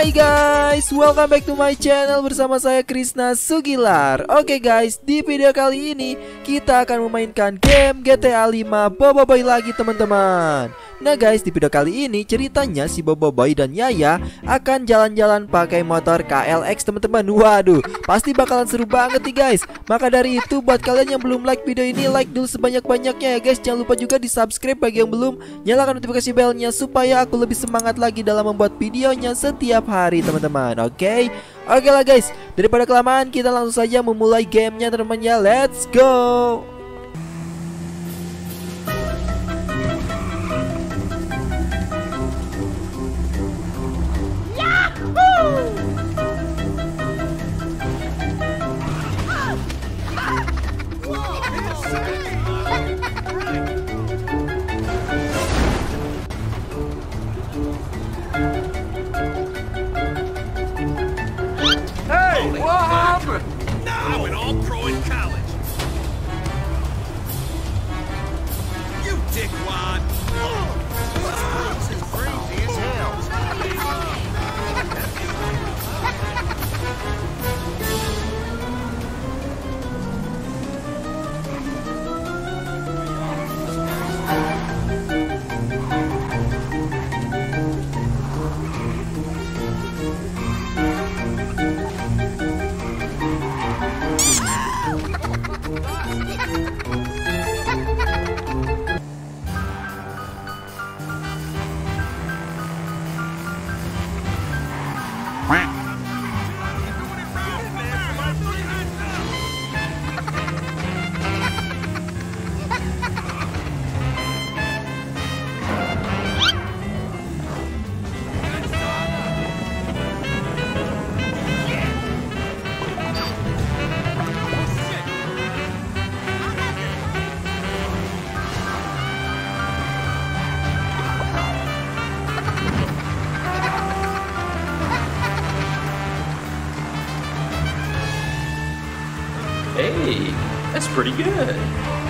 Hai guys, welcome back to my channel bersama saya Krisna Sugilar. Oke guys, di video kali ini kita akan memainkan game GTA 5 Boboiboy lagi teman-teman. Nah guys, di video kali ini ceritanya si Boboiboy dan Yaya akan jalan-jalan pakai motor KLX teman-teman. Waduh, pasti bakalan seru banget nih guys. Maka dari itu buat kalian yang belum like video ini, like dulu sebanyak-banyaknya ya guys. Jangan lupa juga di subscribe bagi yang belum. Nyalakan notifikasi belnya supaya aku lebih semangat lagi dalam membuat videonya setiap hari teman-teman. Oke lah guys, daripada kelamaan kita langsung saja memulai gamenya teman-teman ya. Let's go. I'm an all-pro in college. You dickwad. This is crazy as hell. Hey, that's pretty good.